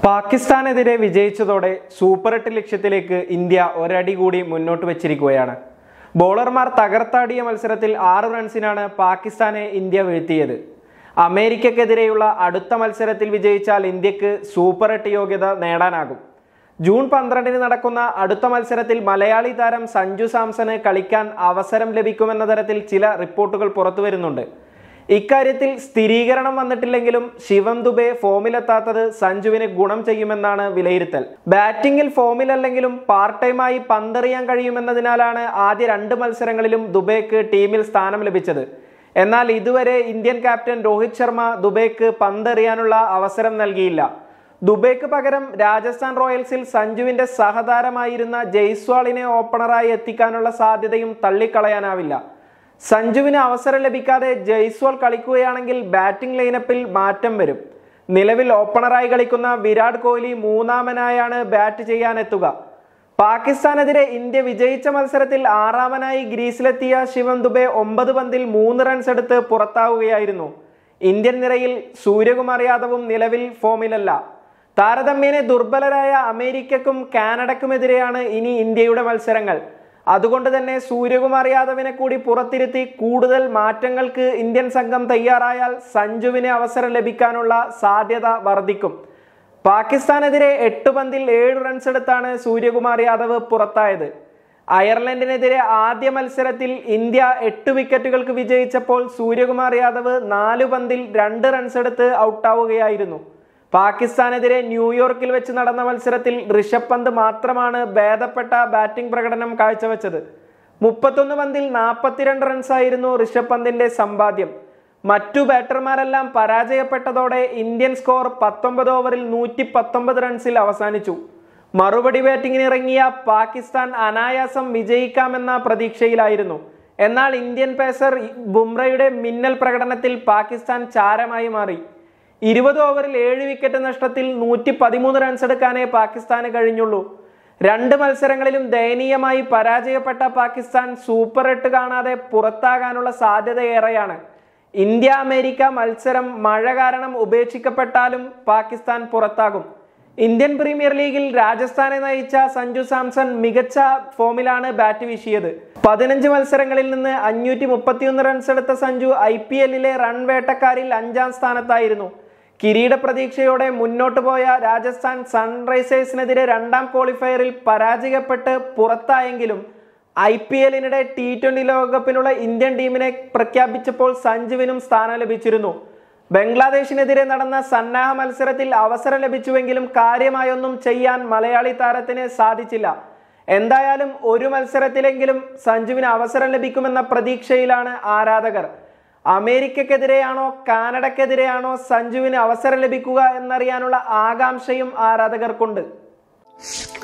പാകിസ്ഥാനെതിരെ വിജയിച്ചതോടെ super 8 ലക്ഷ്യത്തിലേക്ക് India ഒരടി കൂടി മുന്നോട്ട് വെച്ചിരിക്കുകയാണ്. ബോളർമാർ തകർത്താടിയ മത്സരത്തിൽ 6 റൺസിനാണ് പാകിസ്ഥാനെ ഇന്ത്യ വീഴ്ത്തിയത്. അമേരിക്കക്കെതിരെയുള്ള അടുത്ത മത്സരത്തിൽ വിജയിച്ചാൽ ഇന്ത്യക്ക് സൂപ്പർ 8 യോഗ്യത നേടാനാകും. ജൂൺ 12-ന് നടക്കുന്ന അടുത്ത മത്സരത്തിൽ മലയാളി താരം സഞ്ജു സാംസണ് കളിക്കാൻ അവസരം ലഭിക്കുമെന്ന തരത്തിൽ ചില റിപ്പോർട്ടുകൾ പുറത്തു വരുന്നുണ്ട്. ഇക്കാര്യത്തിൽ സ്ഥിരീകരണം വന്നിട്ടില്ലെങ്കിലും ശിവം ദുബെ ഫോമിലെത്താത്തത് സഞ്ജുവിന് ഗുണം ചെയ്യുമെന്നാണ് വിലയിരുത്തൽ. ബാറ്റിംഗിൽ ഫോമിലല്ലെങ്കിലും പാർട്ട് ടൈമായി പന്തെറിയാൻ കഴിയുമെന്നതിനാലാണ് ആദ്യ 2 മത്സരങ്ങളിലും ദുബെക്ക് ടീമിൽ സ്ഥാനം ലഭിച്ചത്. എന്നാൽ ഇതുവരെ ഇന്ത്യൻ ക്യാപ്റ്റൻ രോഹിത് ശർമ്മ ദുബെക്ക് പന്തെറിയാനുള്ള അവസരം നൽകിയില്ല. ദുബെക്ക് പകരം രാജസ്ഥാൻ റോയൽസിൽ സഞ്ജുവിന്റെ സഹതാരമായിരുന്ന ജയ്സ്വാളിനെ ഓപ്പണറായി എത്തിക്കാനുള്ള സാധ്യതയും തള്ളിക്കളയാനാവില്ല. സഞ്ജുവിന് അവസരം ലഭിക്കാതെ ജയ്സ്വാൾ കളിക്കുകയാണെങ്കിൽ ബാറ്റിംഗ് ലൈനപ്പിൽ മാറ്റം വരും. നിലവിൽ ഓപ്പണറായി കളിക്കുന്ന വിരാട് കോഹ്ലി 3-മനായാണ് ബാറ്റ് ചെയ്യാനെത്തുക. പാകിസ്ഥാനെതിരെ ഇന്ത്യ വിജയിച്ച മത്സരത്തിൽ 6-മനായി ഗ്രീസിലെത്തിയ ശിവം ദുബെ 9 പന്തിൽ 3 റൺസ് എടുത്ത് പുറത്താവുകയായിരുന്നു. ഇന്ത്യൻ നിരയിൽ സൂര്യകുമാർ യാദവും നിലവിൽ ഫോമിലല്ല. താരതമ്യേന ദുർബലരായ അമേരിക്കക്കും കാനഡക്കുമെതിരെയാണ് ഇനി ഇന്ത്യയുടെ മത്സരങ്ങൾ. അതുകൊണ്ട് തന്നെ സൂര്യകുമാർ യാദവിനെ കൂടി പുറത്തിരുത്തി കൂടുതൽ മാറ്റങ്ങൾക്ക് ഇന്ത്യൻ സംഘം തയ്യാറായാൽ സഞ്ജുവിന് അവസരം ലഭിക്കാനുള്ള സാധ്യത വർദ്ധിക്കും. പാകിസ്ഥാനെതിരെ 8 പന്തിൽ 7 റൺസ് എടുത്താണ് സൂര്യകുമാർ യാദവ് പുറത്തായത്. അയർലൻഡിനെതിരെ ആദ്യ മത്സരത്തിൽ ഇന്ത്യ 8 വിക്കറ്റുകൾക്ക് വിജയിച്ചപ്പോൾ സൂര്യകുമാർ യാദവ് 4 പന്തിൽ 2 റൺസ് എടുത്ത് ഔട്ടാവുകയായിരുന്നു. പാകിസ്ഥാനെതിരെ ന്യൂയോർക്കിൽ വെച്ച് നടന്ന മത്സരത്തിൽ ഋഷഭ് പന്ത് മാത്രമാണ് ഭേദപ്പെട്ട ബാറ്റിംഗ് പ്രകടനം കാഴ്ചവെച്ചത്. 31 പന്തിൽ 42 റൺസായിരുന്നു ഋഷഭ് പന്തിന്റെ സമ്പാദ്യം. മറ്റു ബാറ്റർമാരെല്ലാം പരാജയപ്പെട്ടതോടെ ഇന്ത്യൻ സ്കോർ 19 ഓവറിൽ 119 റൺസിൽ അവസാനിച്ചു. മറുപടി ബാറ്റിംഗിന് ഇറങ്ങിയ പാകിസ്ഥാൻ അനായാസം വിജയിക്കാമെന്ന പ്രതീക്ഷയിലായിരുന്നു. എന്നാൽ ഇന്ത്യൻ പേസർ ബുംറയുടെ മിന്നൽ പ്രകടനത്തിൽ പാകിസ്ഥാൻ ചാരമായി മാറി. 20 ഓവറിൽ 7 വിക്കറ്റ് നഷ്ടത്തിൽ 113 റൺസ് എടുക്കാനേ പാകിസ്ഥാന് കഴിഞ്ഞുള്ളൂ. 2 മത്സരങ്ങളിലും ദയനീയമായി പരാജയപ്പെട്ട പാകിസ്ഥാൻ സൂപ്പർ 8 കാണാതെ പുറത്താകാനുള്ള സാധ്യത ഏറെയാണ്. ഇന്ത്യ അമേരിക്ക മത്സരം മഴ കാരണം ഉപേക്ഷിക്കപ്പെട്ടാലും പാകിസ്ഥാൻ പുറത്താകും. ഇന്ത്യൻ പ്രീമിയർ ലീഗിൽ രാജസ്ഥാനെ നയിച്ച സഞ്ജു സാംസൺ മികച്ച ഫോമിലാണ് ബാറ്റ് വീശിയത്. 15 മത്സരങ്ങളിൽ നിന്ന് 531 റൺസ് എടുത്ത സഞ്ജു IPL-ലെ റൺ വേട്ടക്കാരിൽ 5-ാം സ്ഥാനത്തായിരുന്നു. കിരീട പ്രതീക്ഷയോടെ മുന്നോട്ട് പോയ രാജസ്ഥാൻ സൺറൈസേഴ്സിനെതിരെ 2-ാം ക്വാളിഫയറിൽ പരാജയപ്പെട്ട് പുറത്തായെങ്കിലും IPL-നിടെ T20 ലോകകപ്പിനുള്ള ഇന്ത്യൻ ടീമിനെ പ്രഖ്യാപിച്ചപ്പോൾ സഞ്ജുവിനും സ്ഥാനം ലഭിച്ചിരുന്നു. ബംഗ്ലാദേശിനെതിരെ നടന്ന സന്നാഹ മത്സരത്തിൽ അവസരം ലഭിച്ചുവെങ്കിലും കാര്യമായൊന്നും ചെയ്യാൻ മലയാളി താരത്തിന് സാധിച്ചില്ല. എന്തായാലും ഒരു മത്സരത്തിലെങ്കിലും സഞ്ജുവിന് അവസരം ലഭിക്കുമെന്ന പ്രതീക്ഷയിലാണ് ആരാധകർ. അമേരിക്കക്കെതിരെയാണോ കാനഡക്കെതിരെയാണോ സഞ്ജുവിന് അവസരം ലഭിക്കുക എന്നറിയാനുള്ള ആകാംക്ഷയും ആരാധകർക്കുണ്ട്.